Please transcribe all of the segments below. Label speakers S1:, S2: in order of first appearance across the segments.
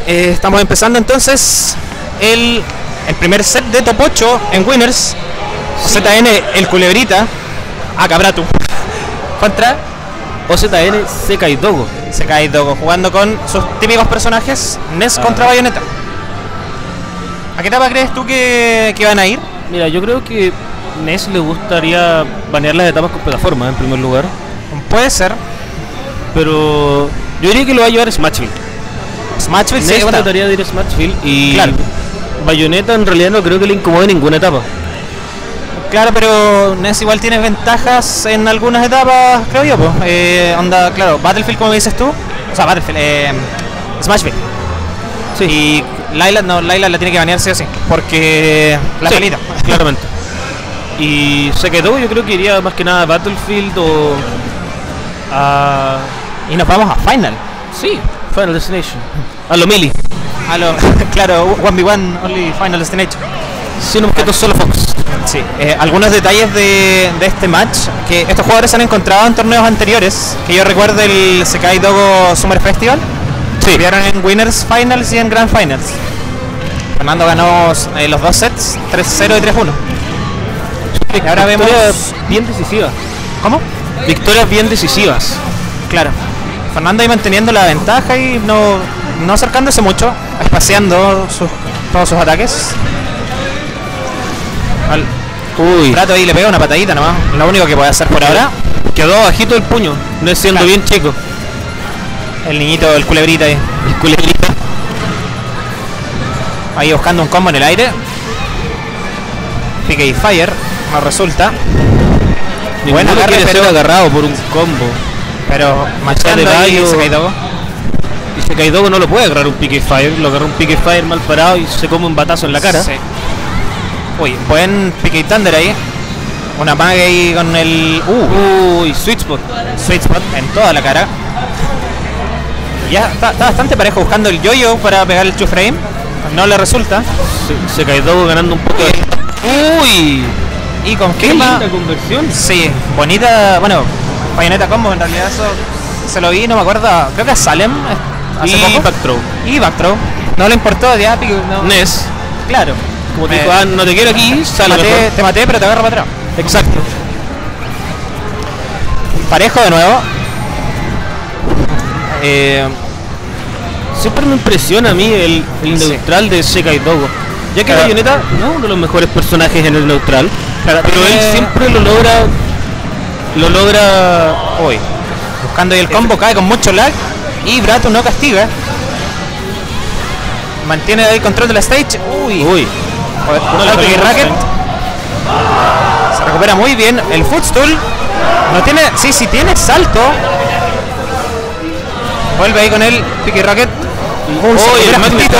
S1: Estamos empezando entonces el primer set de top 8 en Winners. Sí. OZN, el Culebrita, Cabratu contra
S2: OZN, Sekai Dogo.
S1: Sekai Dogo, jugando con sus típicos personajes, Ness contra Bayonetta. ¿A qué etapa crees tú que van a ir?
S2: Mira, yo creo que Ness le gustaría banear las etapas con plataforma en primer lugar.
S1: Puede ser,
S2: pero yo diría que lo va a llevar Smashville.
S1: Smashville
S2: Ness
S1: sí,
S2: trataría de ir a Smashville y
S1: claro.
S2: Bayonetta en realidad no creo que le incomode ninguna etapa.
S1: Claro, pero Ness igual tiene ventajas en algunas etapas, creo yo, pues. Onda, claro, Battlefield como dices tú, o sea, Battlefield, Smashville. Sí. Y Layla la tiene que banear sí o sí, porque la pelita.
S2: Claramente. Y Sekai Dogo yo creo que iría más que nada a Battlefield o a...
S1: Y nos vamos a Final.
S2: Sí, Final Destination. A lo Melee.
S1: A lo, claro, 1v1 only Final Destination.
S2: Sin objetos solo Fox.
S1: Sí, algunos detalles de este match, que estos jugadores se han encontrado en torneos anteriores, que yo recuerdo el Sekai Dogo Summer Festival. Sí. Vieron en Winners Finals y en Grand Finals. Fernando ganó los dos sets, 3-0 y 3-1. Y ahora vemos
S2: bien decisivas.
S1: ¿Cómo?
S2: Victorias bien decisivas.
S1: Claro. Fernando ahí manteniendo la ventaja y no acercándose mucho, espaciando todos sus ataques. Uy. Prato ahí le pega una patadita nomás, lo único que puede hacer por ahora.
S2: Quedó bajito el puño, no es siendo bien chico.
S1: El niñito, el Culebrita ahí.
S2: El Culebrita.
S1: Ahí buscando un combo en el aire. PK Fire, no resulta.
S2: Buena agarre, pero agarrado por un combo.
S1: Pero machando ahí Sekai Dogo.
S2: Y Sekai Dogo no lo puede agarrar un PK Fire, lo agarró un PK Fire mal parado y se come un batazo en la cara.
S1: Sí. Uy, buen PK Thunder ahí. Una maga ahí con el...
S2: Uy, Sweet Spot.
S1: Sweet Spot en toda la cara. Ya está bastante parejo buscando el yo-yo para pegar el 2-frame. No le resulta.
S2: Sekai Dogo ganando un poco de... ¡Uy!
S1: Y confirma...
S2: ¡Qué linda conversión!
S1: Sí, bonita... Bueno, Bayonetta combo en realidad eso se lo vi, no me acuerdo. Creo que a Salem.
S2: Y backthrow.
S1: Y backthrow. No le importó de Api. No.
S2: Ness.
S1: Claro.
S2: Como te dijo, no te quiero aquí,
S1: te maté, pero te agarro para atrás.
S2: Exacto.
S1: Parejo de nuevo.
S2: Siempre me impresiona a mí el neutral de Sekai Dogo. Ya que Bayonetta no es uno de los mejores personajes en el neutral, pero él siempre lo logra
S1: hoy. Buscando ahí el combo, cae con mucho lag y Brato no castiga. Mantiene ahí el control de la stage. Uy. No le pegue racket. Se recupera muy bien. El footstool. No tiene. Sí tiene salto. Vuelve ahí con el pique racket. El magnetito.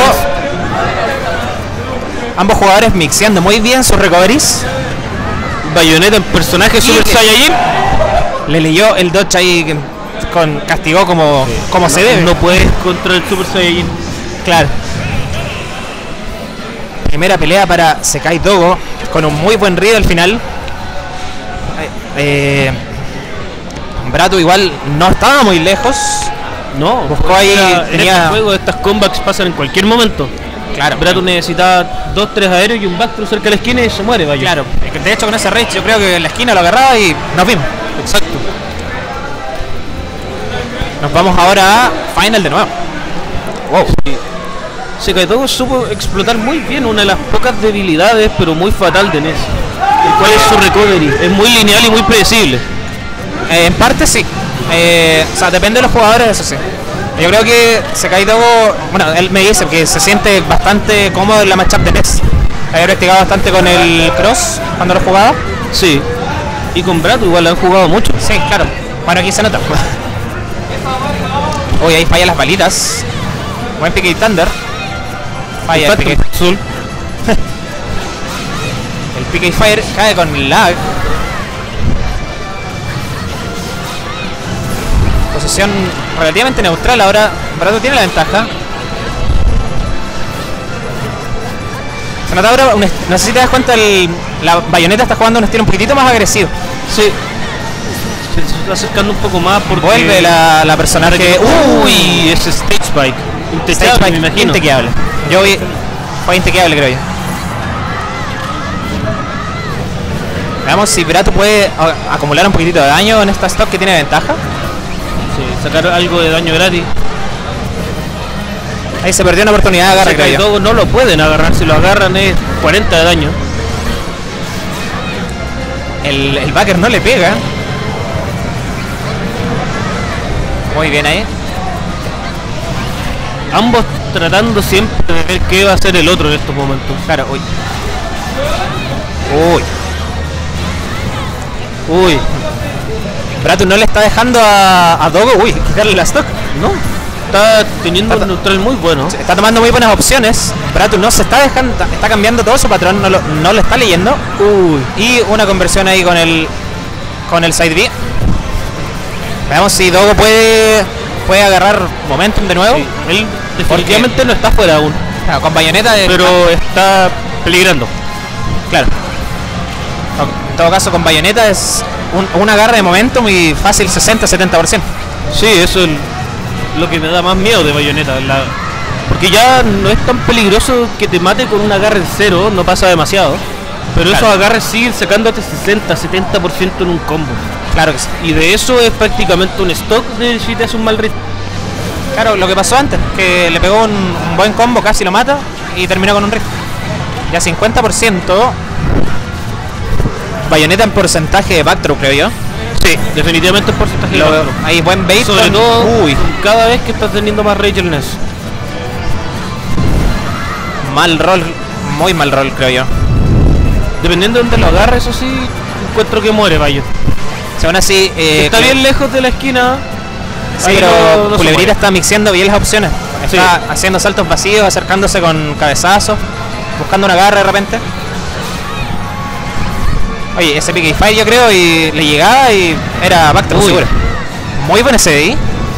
S1: Ambos jugadores mixeando muy bien sus recoveries.
S2: Bayonetta en personaje Super Saiyajin.
S1: Le leyó el dodge ahí castigó como se debe.
S2: No puedes contra el Super Saiyajin. Claro.
S1: Primera pelea para Sekai Dogo con un muy buen read al final. Brato igual no estaba muy lejos.
S2: No,
S1: buscó ahí.
S2: En este juego estas comebacks pasan en cualquier momento.
S1: Claro.
S2: Brato necesitaba 2-3 aéreos y un backthrow cerca de la esquina y se muere, vaya.
S1: Claro. De hecho con ese rage yo creo que en la esquina lo agarraba y nos vimos.
S2: Exacto.
S1: Nos vamos ahora a Final de nuevo.
S2: Wow. Sí. Sekai Dogo supo explotar muy bien una de las pocas debilidades, pero muy fatal de Ness. ¿Cuál es su recovery? Es muy lineal y muy predecible.
S1: En parte sí. O sea, depende de los jugadores, eso sí. Yo creo que Sekai Dogo, bueno, él me dice que se siente bastante cómodo en la matchup de Ness. Había practicado bastante con el cross cuando lo jugaba.
S2: Sí. Y con Brato igual lo han jugado mucho.
S1: Sí, claro. Bueno, aquí se nota. Uy, ahí falla las balitas. Buen pique y Thunder. Falla el pique azul. El pique y fire cae con lag. Posición relativamente neutral. Ahora Brato tiene la ventaja. Se nota ahora, no sé si te das cuenta, la Bayonetta está jugando un estilo un poquitito más agresivo.
S2: Sí. Se está acercando un poco más porque...
S1: Vuelve la personaje.
S2: Uy, ese stage spike. Intechable, me imagino.
S1: Intequeable. Yo vi... Fue intequeable, creo yo. Veamos si Bratu puede acumular un poquitito de daño en esta stock que tiene ventaja.
S2: Sí, sacar algo de daño gratis.
S1: Ahí se perdió una oportunidad de agarre, creo yo.
S2: No lo pueden agarrar, si lo agarran es 40 de daño.
S1: El backer no le pega. Muy bien ahí.
S2: Ambos tratando siempre de ver qué va a hacer el otro en estos momentos.
S1: Claro, uy.
S2: Uy.
S1: Bratu no le está dejando a Dogo, quitarle la stock.
S2: No. Está teniendo un neutral muy bueno.
S1: Está tomando muy buenas opciones. Bratu no se está dejando, está cambiando todo su patrón, no lo está leyendo. Y una conversión ahí con el side B. Veamos si Dogo puede agarrar momentum de nuevo.
S2: Sí, él definitivamente no está fuera aún.
S1: Claro, con bayoneta.
S2: Pero está peligrando.
S1: Claro. En todo caso, con bayoneta es un agarre de momentum y fácil 60-70%.
S2: Sí, eso es lo que me da más miedo de bayoneta. Porque ya no es tan peligroso que te mate con un agarre cero, no pasa demasiado. Pero claro, esos agarres siguen sacándote 60-70% en un combo.
S1: Claro que sí.
S2: Y de eso es prácticamente un stock de si te hace un mal ritmo.
S1: Claro, lo que pasó antes, que le pegó un buen combo, casi lo mata y terminó con un rift. Ya 50%. Bayoneta en porcentaje de backthrow, creo yo.
S2: Sí, definitivamente en porcentaje de backthrow.
S1: Ahí buen bait.
S2: Sobre todo cada vez que estás teniendo más rage en eso.
S1: Mal roll, muy mal roll, creo yo.
S2: Dependiendo de donde lo agarre, eso sí, encuentro que muere Bayo.
S1: Si aún así...
S2: está bien lejos de la esquina.
S1: Sí, pero Culebrita está mixeando bien las opciones. Está haciendo saltos vacíos, acercándose con cabezazos, buscando una agarre de repente. Oye, ese pick fire yo creo y le llegaba y era backthrow seguro. Muy buen SDI.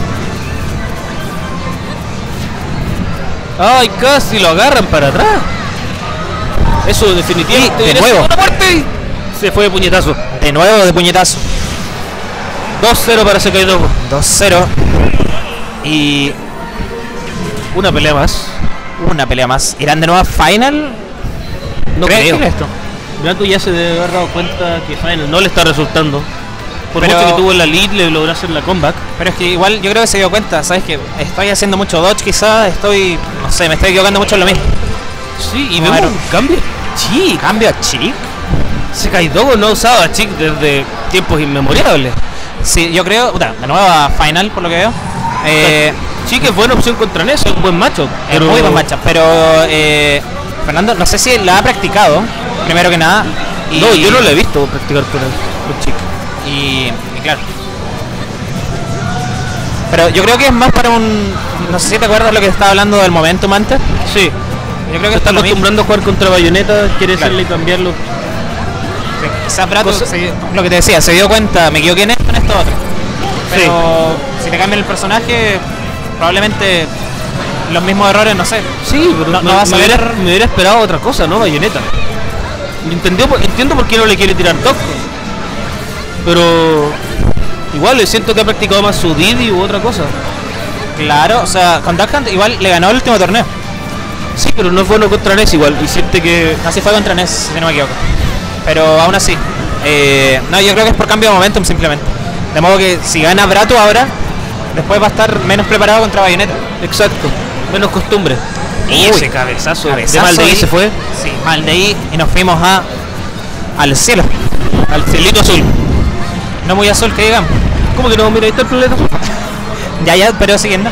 S2: Ay, casi lo agarran para atrás. Eso definitivamente.
S1: Y de nuevo.
S2: Se fue de puñetazo.
S1: De nuevo de puñetazo.
S2: 2-0 para Sekaidogo.
S1: 2-0. Y
S2: una pelea más.
S1: Una pelea más. ¿Irán de nuevo a Final?
S2: No creo. Esto. Bratu ya se debe haber dado cuenta que Final no le está resultando. Por mucho que tuvo la lead, le logró hacer la comeback.
S1: Pero es que igual yo creo que se dio cuenta, ¿sabes? Que estoy haciendo mucho dodge quizás, no sé, me estoy equivocando mucho en lo mismo.
S2: Sí, y vemos un cambio chic.
S1: ¿Cambio a chic?
S2: Sekaidogo no usaba chic desde tiempos inmemorables.
S1: Sí, yo creo, de nuevo a Final por lo que veo.
S2: Chic es buena opción contra Ness, es un buen macho.
S1: Es muy buen matchup, pero Fernando, no sé si la ha practicado, primero que nada.
S2: No, yo no la he visto practicar con chic.
S1: Y claro. Pero yo creo que es más para un... No sé si te acuerdas lo que estaba hablando del momentum antes.
S2: Sí.
S1: Yo creo que
S2: está acostumbrando a jugar contra Bayonetta, quiere hacerle cambiarlo.
S1: Sí, quizás Bratu, lo que te decía, se dio cuenta, me equivoqué en esto otro. Pero si te cambian el personaje, probablemente los mismos errores, no sé.
S2: Sí, pero no vas a ver. Me hubiera esperado otra cosa, ¿no? Bayonetta. Entiendo por qué no le quiere tirar Doctor. Pero igual le siento que ha practicado más su Didi u otra cosa.
S1: Claro, o sea, con Duck Hunt igual le ganó el último torneo.
S2: Sí, pero no es bueno contra Ness igual. Y siente que...
S1: Así fue contra Ness, si no me equivoco. Pero aún así. No, yo creo que es por cambio de momentum simplemente. De modo que si gana Bratu ahora, después va a estar menos preparado contra Bayonetta.
S2: Exacto. Menos costumbre.
S1: Y ese cabezazo
S2: de mal de ahí se fue.
S1: Sí, mal de ahí y nos fuimos al cielo.
S2: Al cielito azul.
S1: No muy azul que digamos.
S2: ¿Cómo que no? Mira, ahí está el planeta azul.
S1: Ya, pero siguiendo.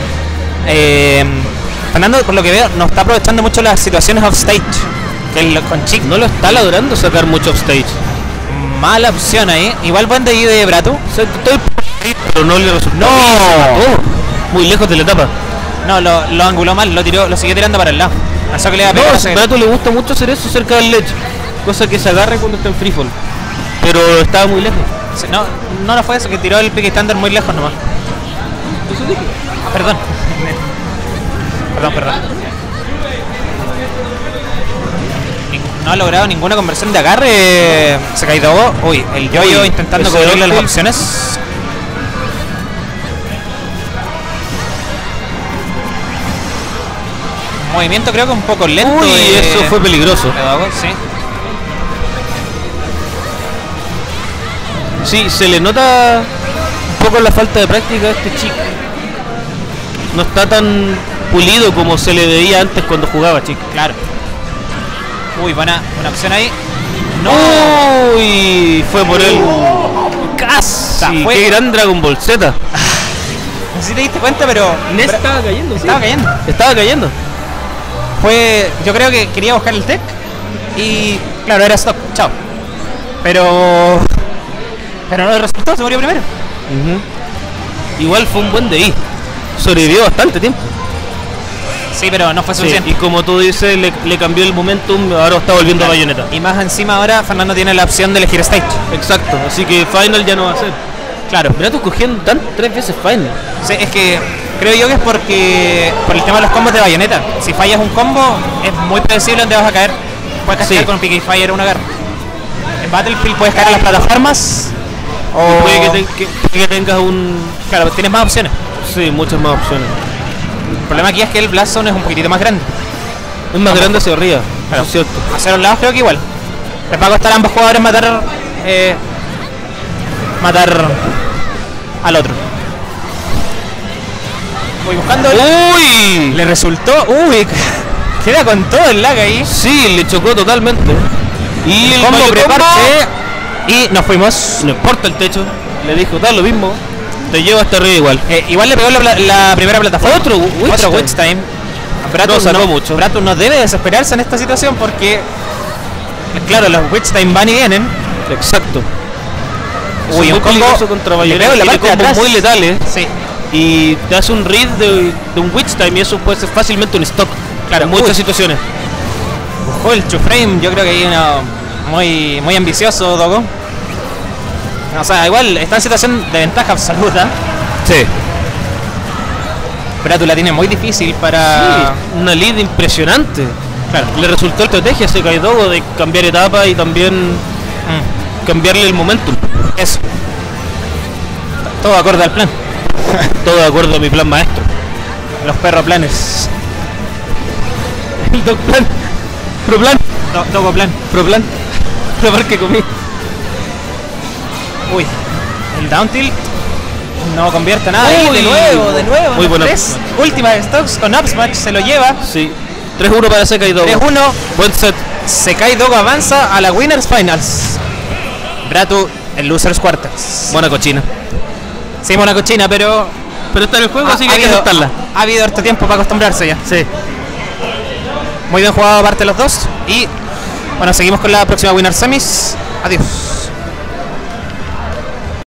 S1: Fernando, por lo que veo, no está aprovechando mucho las situaciones offstage. Que con Chic
S2: no lo está logrando sacar mucho offstage.
S1: Mala opción ahí. Igual buen de ahí de Bratu.
S2: Pero no le resultó.
S1: No.
S2: Muy lejos de la etapa.
S1: No, lo anguló mal, lo siguió tirando para el lado. Eso que le iba a
S2: pegar.
S1: No,
S2: a Bratu le gusta mucho hacer eso cerca del ledge. Cosa que se agarre cuando está en freefall. Pero estaba muy lejos.
S1: Sí, no fue eso, que tiró el pick standard muy lejos nomás.
S2: Eso dije.
S1: Perdón. Perdón. No ha logrado ninguna conversión de agarre. Se caído. Uy, el yo-yo intentando cubrirle las opciones. movimiento creo que un poco lento.
S2: Uy, eso fue peligroso.
S1: de Dogo, sí.
S2: Sí, se le nota un poco la falta de práctica a este chico. No está tan pulido como se le veía antes cuando jugaba, chico.
S1: Claro. Uy, buena opción ahí.
S2: ¡No! Uy, fue por él. Casi.
S1: Fue...
S2: Qué gran Dragon Ball Z.
S1: No sé si te diste cuenta, pero...
S2: Estaba cayendo, sí.
S1: Estaba cayendo. Fue... Yo creo que quería buscar el tech. Y... Claro, era stop. Chao. Pero no le resultó, se murió primero.
S2: Igual fue un buen DI. Sobrevivió bastante tiempo.
S1: Sí, pero no fue suficiente.
S2: Sí, y como tú dices, le cambió el momentum, ahora está volviendo a Bayonetta.
S1: Y más encima ahora Fernando tiene la opción de elegir stage.
S2: Exacto, así que Final ya no va a ser.
S1: Claro.
S2: Mira, tú cogiendo 3 veces Final.
S1: Sí, es que creo yo que es porque por el tema de los combos de Bayonetta. Si fallas un combo, es muy predecible dónde vas a caer. Puedes castigar con un Pick Fire o una garra. En Battlefield puedes caer a las plataformas. O
S2: puede que tengas un...
S1: Claro, tienes más opciones.
S2: Sí, muchas más opciones.
S1: El problema aquí es que el Blast Zone es un poquitito más grande.
S2: Es más grande hacia arriba,
S1: claro.
S2: Es cierto.
S1: Hacia los lados creo que igual. Les va a costar a ambos jugadores matar al otro. Voy buscando.
S2: ¡Uy!
S1: Le resultó. ¡Uy! Queda con todo el lag ahí.
S2: Sí, le chocó totalmente. Y el
S1: combo preparche. Y nos fuimos.
S2: No importa el techo. Le dijo, da lo mismo. Te llevo hasta arriba igual.
S1: Igual le pegó la primera plataforma.
S2: Otro
S1: Witch Time. Bratus no debe desesperarse en esta situación porque, claro, los Witch Time van y vienen.
S2: Exacto.
S1: Uy, un combo
S2: contra Bayonetta.
S1: La parte de atrás.
S2: Muy letales.
S1: Sí.
S2: Y te hace un read de un Witch Time y eso puede ser fácilmente un stock.
S1: Claro,
S2: en muchas situaciones.
S1: Buscó el 2-frame, yo creo que hay muy ambicioso, Dogo. O sea, igual está en situación de ventaja absoluta.
S2: Sí.
S1: Bratus la tiene muy difícil para...
S2: Sí, una lead impresionante.
S1: Claro.
S2: Le resultó la estrategia a Sekai Dogo de cambiar etapa y también cambiarle el momentum.
S1: Eso. Todo acorde al plan.
S2: Todo de acuerdo a mi plan maestro.
S1: Los perro planes.
S2: El dog plan. Pro plan.
S1: Dogo plan.
S2: Pro plan. Probar que comí.
S1: Uy. El down tilt. No convierte nada.
S2: Uy,
S1: de nuevo.
S2: Muy buena.
S1: Última de stocks con up smash se lo lleva.
S2: Sí. 3-1 para Sekai Dogo.
S1: 3-1.
S2: Buen set.
S1: Sekai Dogo avanza a la Winners Finals. Bratu en Losers Quarters.
S2: Buena cochina.
S1: Sí, buena cochina, pero
S2: está en el juego, así que hay que aceptarla.
S1: Ha habido harto tiempo para acostumbrarse ya.
S2: Sí.
S1: Muy bien jugado aparte los dos. Y bueno, seguimos con la próxima Winners Semis. Adiós.